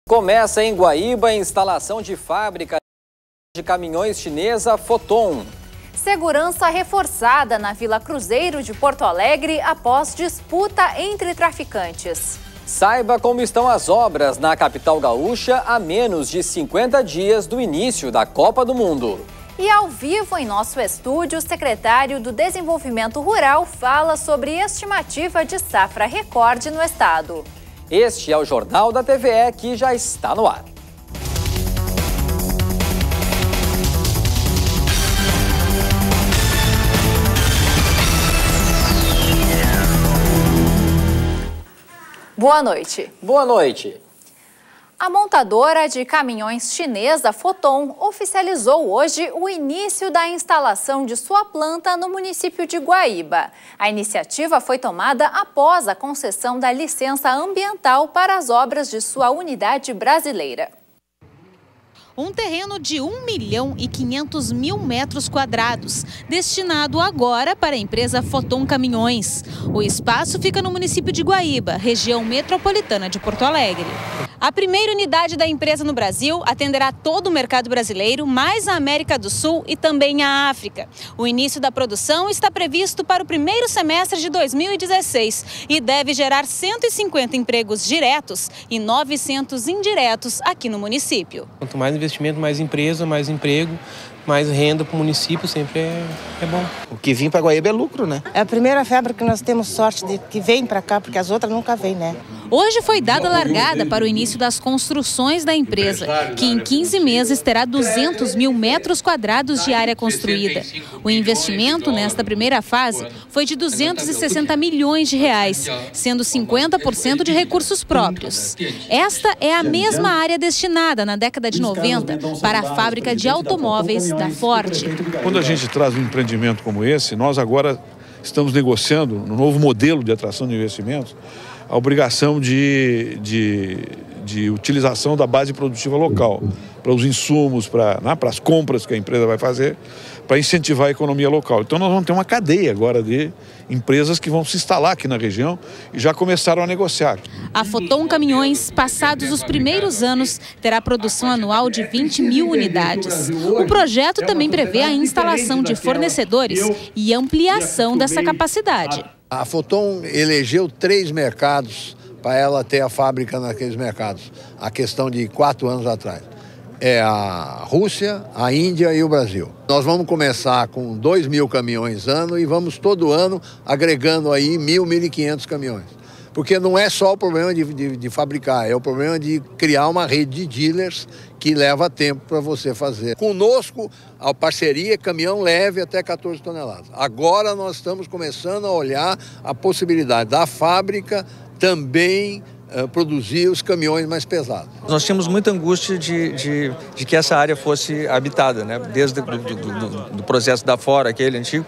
Começa em Guaíba a instalação de fábrica de caminhões chinesa Foton. Segurança reforçada na Vila Cruzeiro de Porto Alegre após disputa entre traficantes. Saiba como estão as obras na capital gaúcha a menos de 50 dias do início da Copa do Mundo. E ao vivo em nosso estúdio, o secretário do Desenvolvimento Rural fala sobre estimativa de safra recorde no estado. Este é o Jornal da TVE que já está no ar. Boa noite. Boa noite. A montadora de caminhões chinesa Foton oficializou hoje o início da instalação de sua planta no município de Guaíba. A iniciativa foi tomada após a concessão da licença ambiental para as obras de sua unidade brasileira. Um terreno de 1.500.000 metros quadrados, destinado agora para a empresa Foton Caminhões. O espaço fica no município de Guaíba, região metropolitana de Porto Alegre. A primeira unidade da empresa no Brasil atenderá todo o mercado brasileiro, mais a América do Sul e também a África. O início da produção está previsto para o primeiro semestre de 2016 e deve gerar 150 empregos diretos e 900 indiretos aqui no município. Quanto mais investimento, mais empresa, mais emprego, mais renda para o município sempre é bom. O que vem para Guaíba é lucro, né? É a primeira fábrica que nós temos sorte de que vem para cá, porque as outras nunca vêm, né? Hoje foi dada a largada para o início das construções da empresa, que em 15 meses terá 200.000 metros quadrados de área construída. O investimento nesta primeira fase foi de 260 milhões de reais, sendo 50% de recursos próprios. Esta é a mesma área destinada na década de 90 para a fábrica de automóveis da Ford. Quando a gente traz um empreendimento como esse, nós agora estamos negociando no novo modelo de atração de investimentos a obrigação de utilização da base produtiva local, para os insumos, para as compras que a empresa vai fazer, para incentivar a economia local. Então nós vamos ter uma cadeia agora de empresas que vão se instalar aqui na região e já começaram a negociar. A Foton Caminhões, passados os primeiros anos, terá produção anual de 20.000 unidades. O projeto também prevê a instalação de fornecedores e ampliação dessa capacidade. A Foton elegeu 3 mercados para ela ter a fábrica naqueles mercados, a questão de 4 anos atrás. É a Rússia, a Índia e o Brasil. Nós vamos começar com 2.000 caminhões ano e vamos todo ano agregando aí 1.500 caminhões. Porque não é só o problema de fabricar, é o problema de criar uma rede de dealers que leva tempo para você fazer. Conosco, a parceria caminhão leve até 14 toneladas. Agora nós estamos começando a olhar a possibilidade da fábrica também produzir os caminhões mais pesados. Nós tínhamos muita angústia de que essa área fosse habitada, né? Desde do processo da Fora, aquele antigo,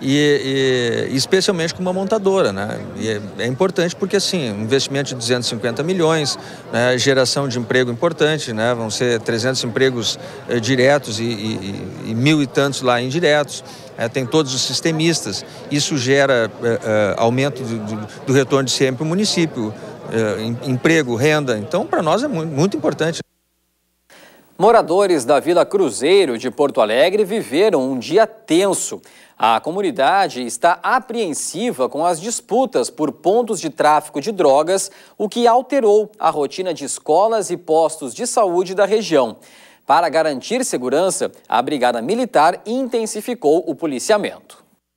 e especialmente com uma montadora, né? E é importante porque, assim, um investimento de 250 milhões, né? Geração de emprego importante, né? Vão ser 300 empregos diretos e 1.000 e tantos lá indiretos. Tem todos os sistemistas. Isso gera aumento do retorno de CM para o município, emprego, renda. Então, para nós é muito importante. Moradores da Vila Cruzeiro de Porto Alegre viveram um dia tenso. A comunidade está apreensiva com as disputas por pontos de tráfico de drogas, o que alterou a rotina de escolas e postos de saúde da região. Para garantir segurança, a Brigada Militar intensificou o policiamento.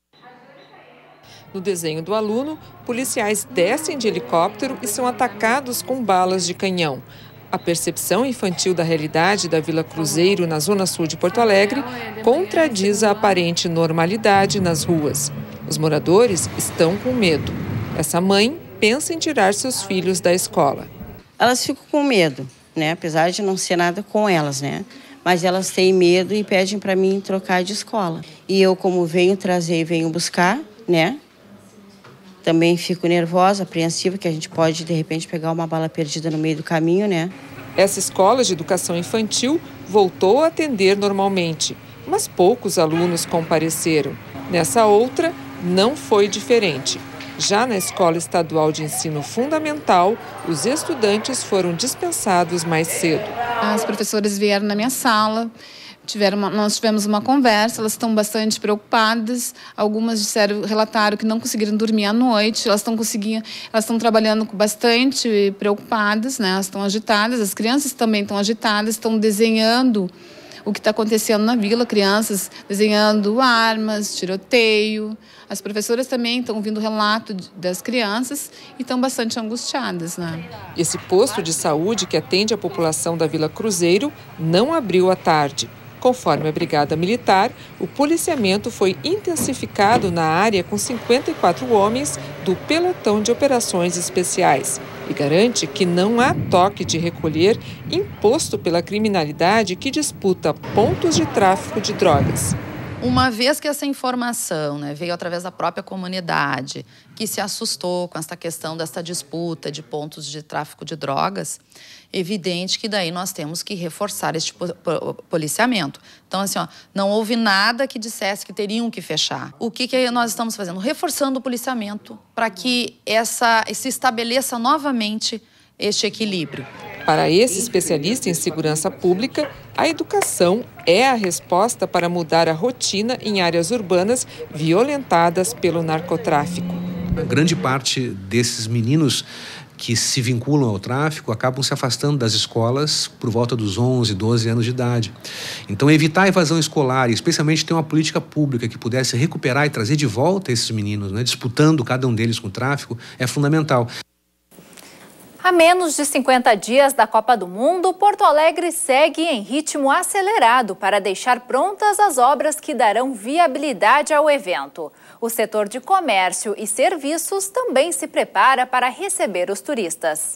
No desenho do aluno, policiais descem de helicóptero e são atacados com balas de canhão. A percepção infantil da realidade da Vila Cruzeiro, na zona sul de Porto Alegre, contradiz a aparente normalidade nas ruas. Os moradores estão com medo. Essa mãe pensa em tirar seus filhos da escola. Elas ficam com medo, né? Apesar de não ser nada com elas, né? Mas elas têm medo e pedem para mim trocar de escola. E eu, como venho trazer e venho buscar, né? Também fico nervosa, apreensiva, que a gente pode, de repente, pegar uma bala perdida no meio do caminho, né? Essa escola de educação infantil voltou a atender normalmente, mas poucos alunos compareceram. Nessa outra, não foi diferente. Já na Escola Estadual de Ensino Fundamental, os estudantes foram dispensados mais cedo. As professoras vieram na minha sala, nós tivemos uma conversa, elas estão bastante preocupadas, algumas relataram que não conseguiram dormir à noite, elas estão trabalhando bastante preocupadas, né? Elas estão agitadas, as crianças também estão agitadas, estão desenhando o que está acontecendo na vila, crianças desenhando armas, tiroteio. As professoras também estão ouvindo o relato das crianças e estão bastante angustiadas, né? Esse posto de saúde que atende a população da Vila Cruzeiro não abriu à tarde. Conforme a Brigada Militar, o policiamento foi intensificado na área com 54 homens do Pelotão de Operações Especiais e garante que não há toque de recolher imposto pela criminalidade que disputa pontos de tráfico de drogas. Uma vez que essa informação, né, veio através da própria comunidade, que se assustou com essa questão dessa disputa de pontos de tráfico de drogas, evidente que daí nós temos que reforçar este policiamento. Então, assim, não houve nada que dissesse que teriam que fechar. O que nós estamos fazendo? Reforçando o policiamento para que se estabeleça novamente este equilíbrio. Para esse especialista em segurança pública, a educação é a resposta para mudar a rotina em áreas urbanas violentadas pelo narcotráfico. Grande parte desses meninos que se vinculam ao tráfico acabam se afastando das escolas por volta dos 11, 12 anos de idade. Então, evitar a evasão escolar, e especialmente ter uma política pública que pudesse recuperar e trazer de volta esses meninos, né, disputando cada um deles com o tráfico, é fundamental. A menos de 50 dias da Copa do Mundo, Porto Alegre segue em ritmo acelerado para deixar prontas as obras que darão viabilidade ao evento. O setor de comércio e serviços também se prepara para receber os turistas.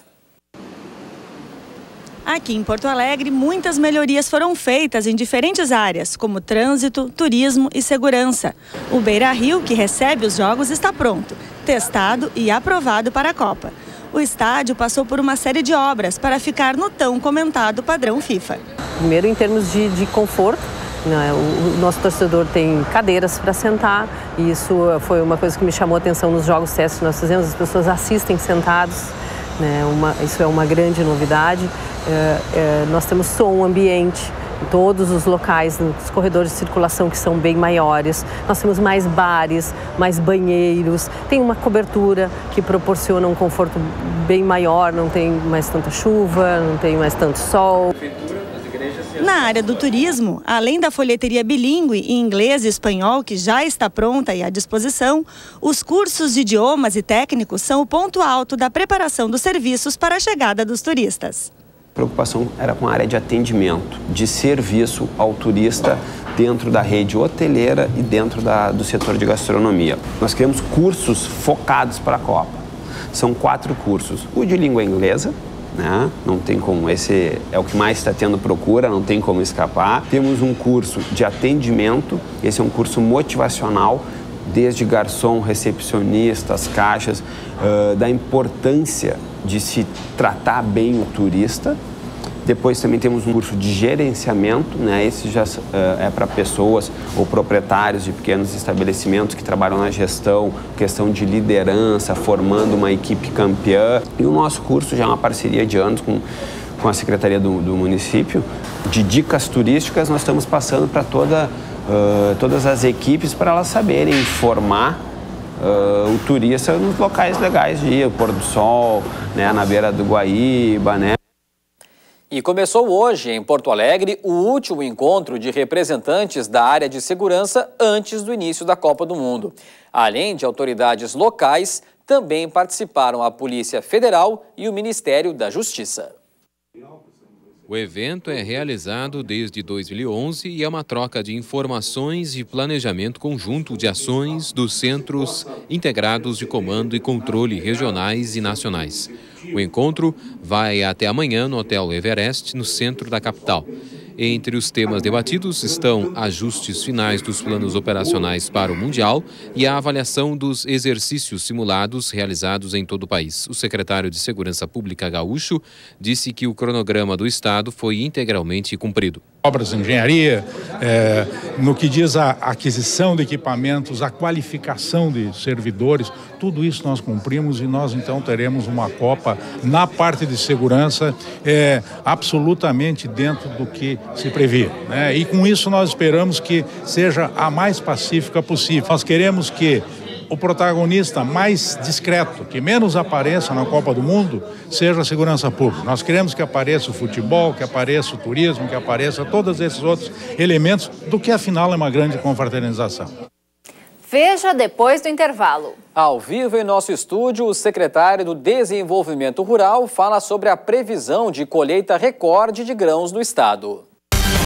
Aqui em Porto Alegre, muitas melhorias foram feitas em diferentes áreas, como trânsito, turismo e segurança. O Beira-Rio, que recebe os jogos, está pronto, testado e aprovado para a Copa. O estádio passou por uma série de obras para ficar no tão comentado padrão FIFA. Primeiro, em termos de conforto, né? O nosso torcedor tem cadeiras para sentar, e isso foi uma coisa que me chamou a atenção nos jogos testes que nós fizemos. As pessoas assistem sentados, né? Isso é uma grande novidade. Nós temos som ambiente em todos os locais, nos corredores de circulação que são bem maiores. Nós temos mais bares, mais banheiros, tem uma cobertura que proporciona um conforto bem maior, não tem mais tanta chuva, não tem mais tanto sol. Na área do turismo, além da folheteria bilíngue em inglês e espanhol, que já está pronta e à disposição, os cursos de idiomas e técnicos são o ponto alto da preparação dos serviços para a chegada dos turistas. A preocupação era com a área de atendimento, de serviço ao turista dentro da rede hoteleira e dentro do setor de gastronomia. Nós criamos cursos focados para a Copa. São 4 cursos. O de língua inglesa, né? Não tem como, esse é o que mais está tendo procura, não tem como escapar. Temos um curso de atendimento, esse é um curso motivacional, desde garçom, recepcionistas, caixas, da importância de se tratar bem o turista. Depois também temos um curso de gerenciamento, né? Esse já é para pessoas ou proprietários de pequenos estabelecimentos que trabalham na gestão, questão de liderança, formando uma equipe campeã. E o nosso curso já é uma parceria de anos com a Secretaria do Município. De dicas turísticas, nós estamos passando para todas as equipes para elas saberem informar o turista nos locais legais de ir, o Pôr do Sol, né, na beira do Guaíba, né? E começou hoje, em Porto Alegre, o último encontro de representantes da área de segurança antes do início da Copa do Mundo. Além de autoridades locais, também participaram a Polícia Federal e o Ministério da Justiça. O evento é realizado desde 2011 e é uma troca de informações e planejamento conjunto de ações dos Centros Integrados de Comando e Controle regionais e nacionais. O encontro vai até amanhã no Hotel Everest, no centro da capital. Entre os temas debatidos estão ajustes finais dos planos operacionais para o Mundial e a avaliação dos exercícios simulados realizados em todo o país. O secretário de Segurança Pública gaúcho disse que o cronograma do Estado foi integralmente cumprido. Obras de engenharia, no que diz a aquisição de equipamentos, a qualificação de servidores, tudo isso nós cumprimos e nós então teremos uma Copa na parte de segurança absolutamente dentro do que se prevê, né? E com isso nós esperamos que seja a mais pacífica possível. Nós queremos que o protagonista mais discreto, que menos apareça na Copa do Mundo, seja a segurança pública. Nós queremos que apareça o futebol, que apareça o turismo, que apareça todos esses outros elementos do que afinal é uma grande confraternização. Veja depois do intervalo. Ao vivo em nosso estúdio, o secretário do Desenvolvimento Rural fala sobre a previsão de colheita recorde de grãos no estado.